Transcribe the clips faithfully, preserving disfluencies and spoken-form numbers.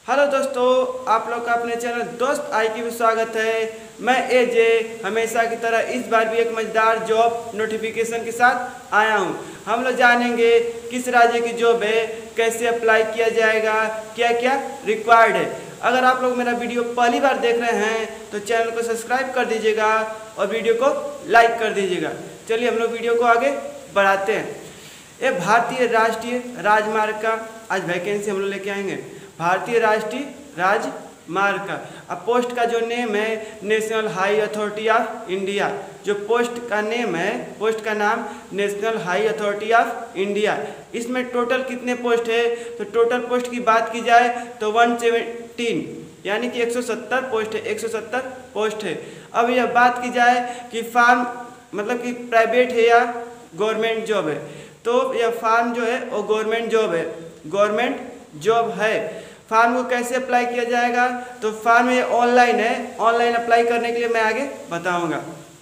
Hello दोस्तों, आप लोग का अपने चैनल दोस्त आई की भी स्वागत है। मैं एजे हमेशा की तरह इस बार भी एक मजेदार जॉब नोटिफिकेशन के साथ आया हूं। हम लोग जानेंगे किस राज्य की जॉब है, कैसे अप्लाई किया जाएगा, क्या क्या रिक्वायर्ड है। अगर आप लोग मेरा वीडियो पहली बार देख रहे हैं तो चैनल को सब्सक्राइब कर दीजिएगा और वीडियो को लाइक कर दीजिएगा। चलिए हम लोग वीडियो को आगे बढ़ाते हैं। ये भारतीय राष्ट्रीय राजमार्ग का आज वैकेंसी हम लोग लेके आएंगे। भारतीय राष्ट्रीय राजमार्ग का अब पोस्ट का जो नेम है National High Authority of India. जो पोस्ट का नेम है, पोस्ट का नाम National High Authority of India. इसमें टोटल कितने पोस्ट है, तो टोटल पोस्ट की बात की जाए तो एक सौ सत्रह यानी कि एक सौ सत्तर पोस्ट है, एक सौ सत्तर पोस्ट है। अब यह बात की जाए कि फार्म मतलब कि प्राइवेट है या गवर्नमेंट जॉब है, तो यह फार्म जो है वो गवर्नमेंट जॉब है, गवर्नमेंट जॉब है। फार्म को कैसे अप्लाई किया जाएगा, तो फार्म ये ऑनलाइन है, ऑनलाइन अप्लाई करने के लिए मैं आगे बताऊंगा।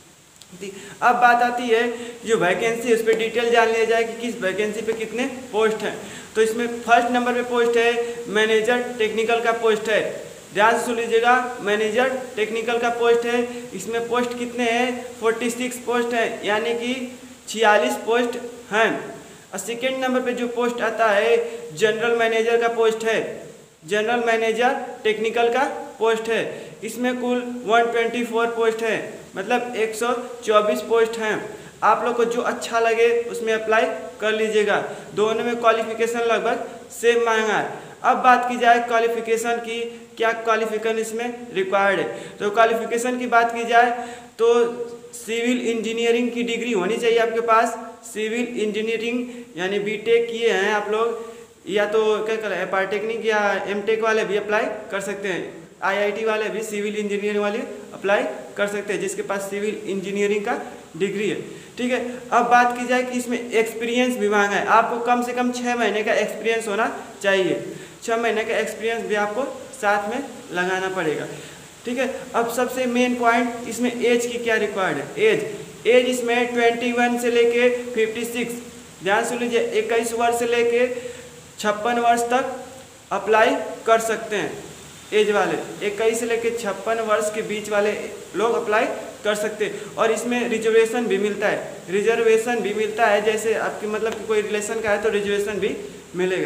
अब बात आती है जो वैकेंसी है उस पर डिटेल जान लिया जाए कि किस वैकेंसी पे कितने पोस्ट हैं। तो इसमें फर्स्ट नंबर पे पोस्ट है मैनेजर टेक्निकल का पोस्ट है। ध्यान से सुन लीजिएगा, मैनेजर टेक्निकल का पोस्ट है। इसमें पोस्ट कितने हैं, छियालीस पोस्ट हैं, यानी कि छियालीस पोस्ट हैं। और सेकेंड नंबर पे जो पोस्ट आता है जनरल मैनेजर का पोस्ट है, जनरल मैनेजर टेक्निकल का पोस्ट है। इसमें कुल एक सौ चौबीस पोस्ट है, मतलब एक सौ चौबीस पोस्ट हैं। आप लोग को जो अच्छा लगे उसमें अप्लाई कर लीजिएगा। दोनों में क्वालिफिकेशन लगभग सेम मांगा है। अब बात की जाए क्वालिफिकेशन की, क्या क्वालिफिकेशन इसमें रिक्वायर्ड है, तो क्वालिफिकेशन की बात की जाए तो सिविल इंजीनियरिंग की डिग्री होनी चाहिए आपके पास। सिविल इंजीनियरिंग यानी बीटेक किए हैं आप लोग, या तो क्या करें पॉलिटेक्निक या एमटेक वाले भी अप्लाई कर सकते हैं। आईआईटी वाले भी सिविल इंजीनियरिंग वाले अप्लाई कर सकते हैं जिसके पास सिविल इंजीनियरिंग का डिग्री है। ठीक है, अब बात की जाए कि इसमें एक्सपीरियंस भी मांगा है। आपको कम से कम छः महीने का एक्सपीरियंस होना चाहिए। छः महीने का एक्सपीरियंस भी आपको साथ में लगाना पड़ेगा। ठीक है, अब सबसे मेन पॉइंट इसमें एज की क्या रिक्वायर्ड है। एज एज इसमें इक्कीस से लेके छप्पन, ध्यान सुन लीजिए, इक्कीस वर्ष से लेके छप्पन वर्ष तक अप्लाई कर सकते हैं। एज वाले इक्कीस से लेके छप्पन वर्ष के बीच वाले लोग अप्लाई कर सकते हैं। और इसमें रिजर्वेशन भी मिलता है, रिजर्वेशन भी मिलता है। जैसे आपकी मतलब कि कोई रिलेशन का है तो रिजर्वेशन भी मिलेगा।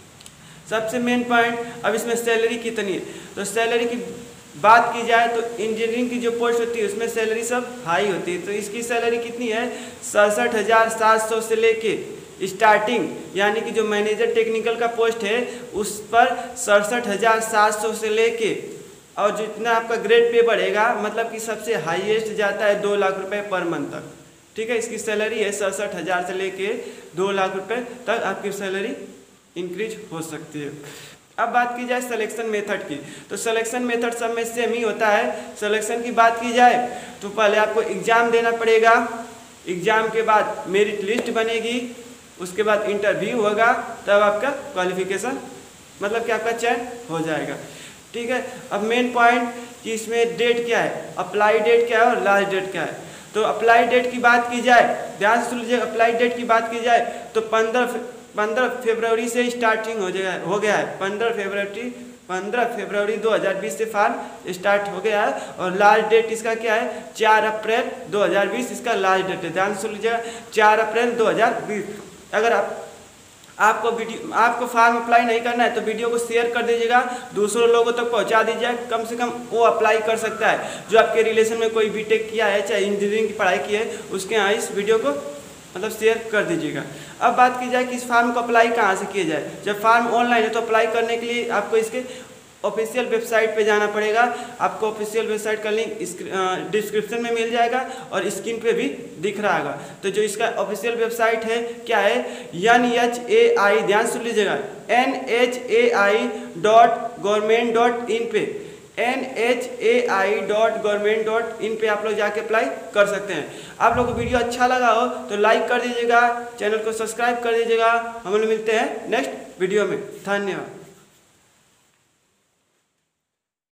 सबसे मेन पॉइंट, अब इसमें सैलरी कितनी है, तो सैलरी की बात की जाए तो इंजीनियरिंग की जो पोस्ट होती है उसमें सैलरी सब हाई होती है। तो इसकी सैलरी कितनी है, सड़सठ हज़ार सात सौ से लेके स्टार्टिंग, यानी कि जो मैनेजर टेक्निकल का पोस्ट है उस पर सड़सठ हज़ार सात सौ से लेके, और जितना आपका ग्रेड पे बढ़ेगा मतलब कि सबसे हाईएस्ट जाता है दो लाख रुपए पर मंथ तक। ठीक है, इसकी सैलरी है सड़सठ हज़ार से लेके दो लाख रुपए तक आपकी सैलरी इंक्रीज हो सकती है। अब बात की जाए सिलेक्शन मेथड की, तो सिलेक्शन मेथड सब में सेम ही होता है। सिलेक्शन की बात की जाए तो पहले आपको एग्ज़ाम देना पड़ेगा, एग्ज़ाम के बाद मेरिट लिस्ट बनेगी, उसके बाद इंटरव्यू होगा, तब आपका क्वालिफिकेशन मतलब कि आपका चयन हो जाएगा। ठीक है, अब मेन पॉइंट कि इसमें डेट क्या है, अप्लाई डेट क्या है और लास्ट डेट क्या है। तो अप्लाई डेट की बात की जाए, ध्यान से सुन लीजिए, अप्लाई डेट की बात की जाए तो पंद्रह पंद्रह फरवरी से स्टार्टिंग हो जाएगा हो गया है। पंद्रह फरवरी पंद्रह फरवरी दो हज़ार बीस से फॉर्म स्टार्ट हो गया है। और लास्ट डेट इसका क्या है, चार अप्रैल दो हज़ार बीस इसका लास्ट डेट है। ध्यान सुन लीजिएगा, चार अप्रैल दो हज़ार बीस। अगर आप आपको वीडियो आपको फॉर्म अप्लाई नहीं करना है तो वीडियो को शेयर कर दीजिएगा, दूसरों लोगों तक पहुंचा दीजिए, कम से कम वो अप्लाई कर सकता है जो आपके रिलेशन में कोई बीटेक किया है चाहे इंजीनियरिंग की पढ़ाई की है, उसके यहाँ इस वीडियो को मतलब शेयर कर दीजिएगा। अब बात की जाए कि इस फॉर्म को अप्लाई कहाँ से किया जाए। जब फॉर्म ऑनलाइन है तो अप्लाई करने के लिए आपको इसके ऑफिशियल वेबसाइट पे जाना पड़ेगा। आपको ऑफिशियल वेबसाइट का लिंक डिस्क्रिप्शन में मिल जाएगा और स्क्रीन पे भी दिख रहा होगा। तो जो इसका ऑफिशियल वेबसाइट है क्या है, एन एच ए आई, ध्यान सुन लीजिएगा, N H A I dot government dot in पे N H A I dot government dot in पे आप लोग जाके अप्लाई कर सकते हैं। आप लोग को वीडियो अच्छा लगा हो तो लाइक कर दीजिएगा, चैनल को सब्सक्राइब कर दीजिएगा। हम लोग मिलते हैं नेक्स्ट वीडियो में। धन्यवाद।